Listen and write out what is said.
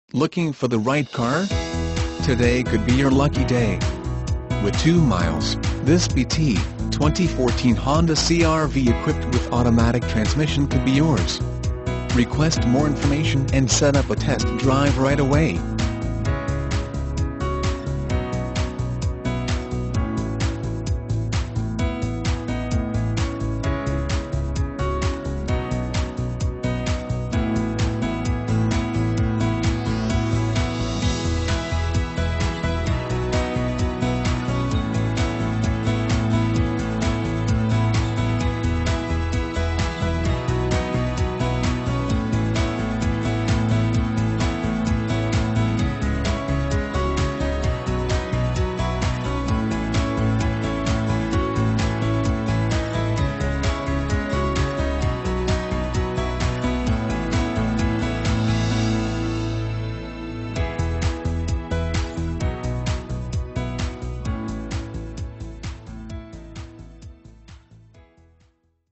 Looking for the right car? Today could be your lucky day. With 2 miles, this BT 2014 Honda CR-V equipped with automatic transmission could be yours. Request more information and set up a test drive right away.